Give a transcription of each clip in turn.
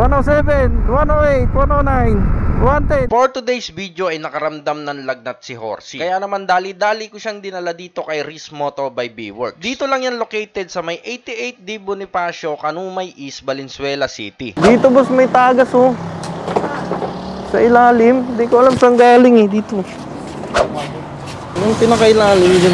107, 108, 109, 110. For today's video ay nakaramdam ng lagnat si Horsey. Kaya naman dali-dali ko siyang dinala dito kay Riz Moto by B-Works. Dito lang yan located sa may 88D Bonifacio, Kanumay East, Valenzuela City. Dito boss may tagas oh. Sa ilalim. Hindi ko alam saan galing eh. Dito. Yung pinakailalim dyan.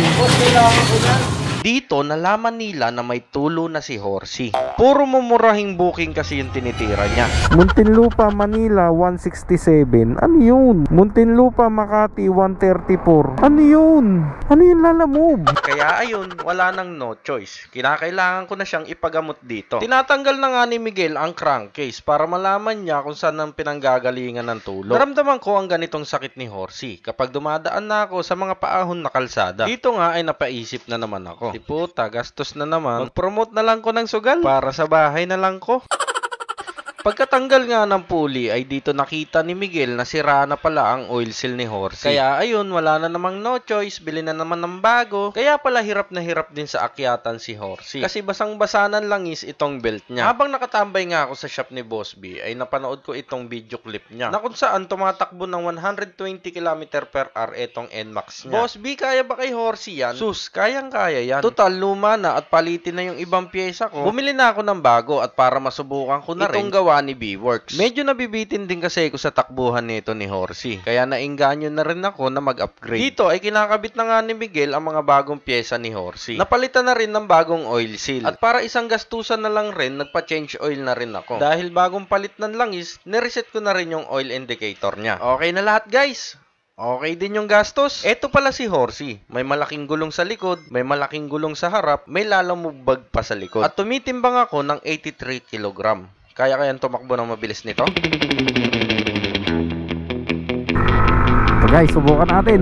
Dito, nalaman nila na may tulo na si Horsey. Puro mumurahing booking kasi yung tinitira niya. Muntinlupa, Manila, 167. Ano yun? Muntinlupa, Makati, 134. Ano yun? Ano yung lalamove? Kaya ayun, wala nang no choice. Kinakailangan ko na siyang ipagamot dito. Tinatanggal na nga ni Miguel ang crankcase para malaman niya kung saan ang pinanggagalingan ng tulo. Naramdaman ko ang ganitong sakit ni Horsey kapag dumadaan na ako sa mga paahon na kalsada. Dito nga ay napaisip na naman ako. Puta, gastos na naman. Mag-promote na lang ko ng sugal para sa bahay na lang ko. Pagkatanggal nga ng pulley ay dito nakita ni Miguel na sira na pala ang oil seal ni Horsey. Kaya ayun, wala na namang no choice, bili na naman ng bago. Kaya pala hirap na hirap din sa akyatan si Horsey. Kasi basang-basanan lang is itong belt niya. Habang nakatambay nga ako sa shop ni Boss B, ay napanood ko itong video clip niya na kung saan tumatakbo ng 120 km/h itong NMAX niya. Boss B, kaya ba kay Horsey yan? Sus, kayang-kaya yan. Total, luma na at palitin na yung ibang pyesa ko. Bumili na ako ng bago at para masubukan ko na rin itong gawa ni B-Works. Medyo nabibitin din kasi ako sa takbuhan nito ni Horsey. Kaya nainganyo na rin ako na mag-upgrade. Dito ay kinakabit na nga ni Miguel ang mga bagong pyesa ni Horsey. Napalitan na rin ng bagong oil seal. At para isang gastusan na lang rin, nagpa-change oil na rin ako. Dahil bagong palit ng langis, nireset ko na rin yung oil indicator niya. Okay na lahat guys. Okay din yung gastos. Eto pala si Horsey. May malaking gulong sa likod, may malaking gulong sa harap, may lalamubag pa sa likod. At tumitimbang ako ng 83 kg. Kaya kayang tumakbo ng mabilis nito? So guys, subukan natin.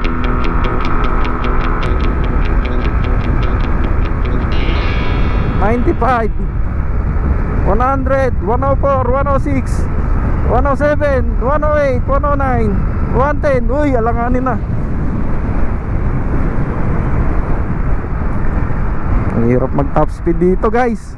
$95, 100, 104, 106, 107, 108, 109, 110. Uy, alanganin na. Ang hirap mag top speed dito guys.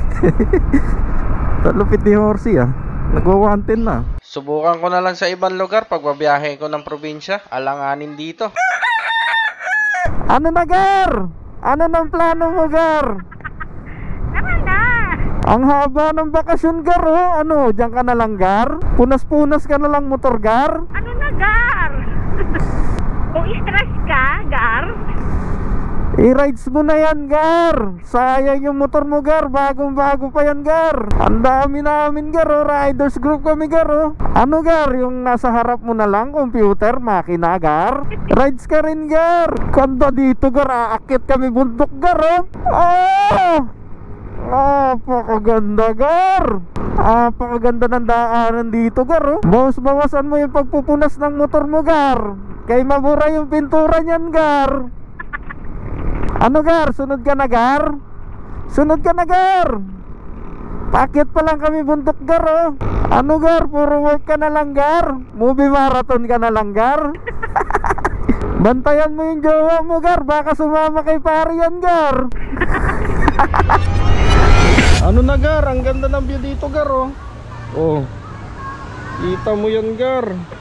Talupit ni Horsey ah. Nagwa-110 na. Subukan ko na lang sa ibang lugar pag babiyahe ko ng probinsya. Alanganin dito. Ano na Gar? Ano ng plano mo Gar? Naman na. Ang haba ng bakasyon Gar oh. Ano, diyan ka na lang Gar? Punas-punas ka na lang motor Gar? Ano na, Gar? Kung stress ka, Gar? I-rides mo na yan Gar. Sayang yung motor mo Gar. Bagong-bago pa yan Gar. Ang dami namin Gar oh. Riders group kami Gar oh. Ano Gar? Yung nasa harap mo na lang, computer, makina Gar. Rides ka rin Gar. Kanda dito Gar. Aakit kami bundok Gar oh. Oh! Napakaganda Gar. Napakaganda ng daanan dito Gar oh. Bawas-bawasan mo yung pagpupunas ng motor mo Gar. Kay mabura yung pintura niyan Gar. Ano Gar? Sunod ka na Gar? Sunod ka na Gar? Pakit pa lang kami bundok Gar oh. Ano Gar? Puro work ka na lang Gar? Movie marathon ka na lang Gar? Bantayan mo yung jowa mo Gar. Baka sumama kay pari yan Gar. Ano na Gar? Ang ganda ng view dito Gar oh. Oh, kita mo yan Gar.